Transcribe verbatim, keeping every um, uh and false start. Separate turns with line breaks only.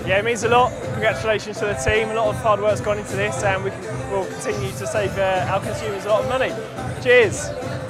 Yeah, it means a lot. Congratulations to the team. A lot of hard work's gone into this, and we will continue to save uh, our consumers a lot of money. Cheers.